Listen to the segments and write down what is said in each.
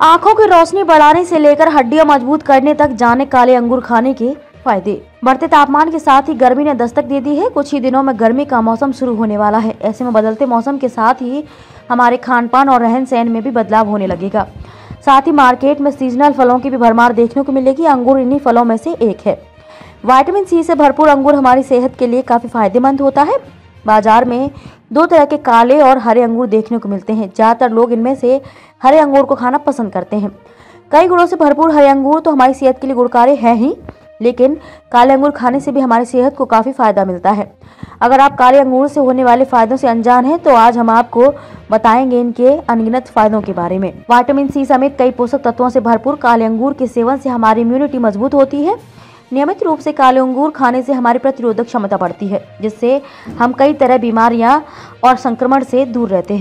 आंखों की रोशनी बढ़ाने से लेकर हड्डियां मजबूत करने तक जाने काले अंगूर खाने के फायदे। बढ़ते तापमान के साथ ही गर्मी ने दस्तक दे दी है। कुछ ही दिनों में गर्मी का मौसम शुरू होने वाला है। ऐसे में बदलते मौसम के साथ ही हमारे खान पान और रहन सहन में भी बदलाव होने लगेगा। साथ ही मार्केट में सीजनल फलों की भी भरमार देखने को मिलेगी। अंगूर इन्हीं फलों में से एक है। विटामिन सी से भरपूर अंगूर हमारी सेहत के लिए काफी फायदेमंद होता है। बाजार में दो तरह के काले और हरे अंगूर देखने को मिलते हैं। ज्यादातर लोग इनमें से हरे अंगूर को खाना पसंद करते हैं। कई गुणों से भरपूर हरे अंगूर तो हमारी सेहत के लिए गुणकारी है ही, लेकिन काले अंगूर खाने से भी हमारी सेहत को काफी फायदा मिलता है। अगर आप काले अंगूर से होने वाले फायदों से अनजान हैं, तो आज हम आपको बताएंगे इनके अनगिनत फायदों के बारे में। विटामिन सी समेत कई पोषक तत्वों से भरपूर काले अंगूर के सेवन से हमारी इम्यूनिटी मजबूत होती है। नियमित रूप से काले अंगूर खाने से हमारी प्रतिरोधक क्षमता बढ़ती है, जिससे हम कई तरह बीमारियां और संक्रमण से दूर रहते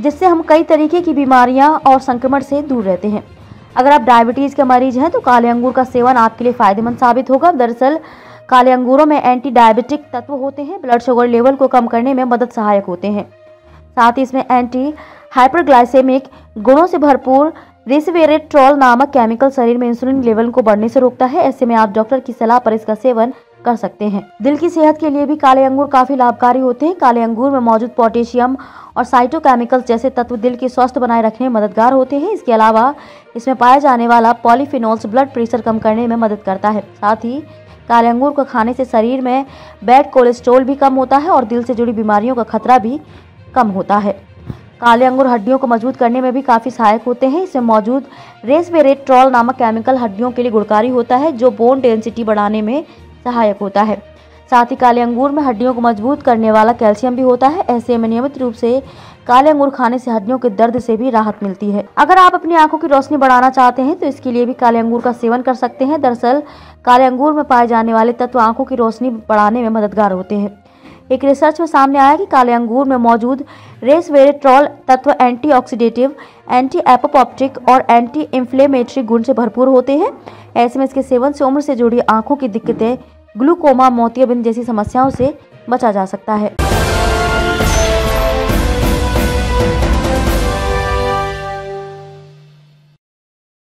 हैं। अगर आप डायबिटीज के मरीज हैं, तो काले अंगूर का सेवन आपके लिए फायदेमंद साबित होगा। दरअसल काले अंगूरों में एंटी डायबिटिक तत्व होते हैं, ब्लड शुगर लेवल को कम करने में मदद सहायक होते हैं। साथ ही इसमें एंटी हाइपरग्लाइसेमिक गुणों से भरपूर रेस्वेरेट्रॉल नामक केमिकल शरीर में इंसुलिन लेवल को बढ़ने से रोकता है। ऐसे में आप डॉक्टर की सलाह पर इसका सेवन कर सकते हैं। दिल की सेहत के लिए भी काले अंगूर काफी लाभकारी होते हैं। काले अंगूर में मौजूद पोटेशियम और साइटोकेमिकल्स जैसे तत्व दिल की स्वास्थ्य बनाए रखने में मददगार होते हैं। इसके अलावा इसमें पाया जाने वाला पॉलीफिनोल्स ब्लड प्रेशर कम करने में मदद करता है। साथ ही काले अंगूर को खाने से शरीर में बैड कोलेस्ट्रॉल भी कम होता है और दिल से जुड़ी बीमारियों का खतरा भी कम होता है। काले अंगूर हड्डियों को मजबूत करने में भी काफी सहायक होते हैं। इसमें मौजूद रेस्वेरेट्रॉल नामक केमिकल हड्डियों के लिए गुणकारी होता है, जो बोन डेंसिटी बढ़ाने में सहायक होता है। साथ ही काले अंगूर में हड्डियों को मजबूत करने वाला कैल्शियम भी होता है। ऐसे में नियमित रूप से काले अंगूर खाने से हड्डियों के दर्द से भी राहत मिलती है। अगर आप अपनी आंखों की रोशनी बढ़ाना चाहते हैं, तो इसके लिए भी काले अंगूर का सेवन कर सकते हैं। दरअसल काले अंगूर में पाए जाने वाले तत्व आंखों की रोशनी बढ़ाने में मददगार होते हैं। एक रिसर्च में सामने आया कि काले अंगूर में मौजूद रेस्वेरेट्रॉल तत्व एंटीऑक्सीडेटिव, एंटी एपोप्टोटिक और एंटी इंफ्लेमेटरी गुण से भरपूर होते हैं। ऐसे में इसके सेवन से उम्र से जुड़ी आंखों की दिक्कतें, ग्लूकोमा, मोतियाबिंद जैसी समस्याओं से बचा जा सकता है।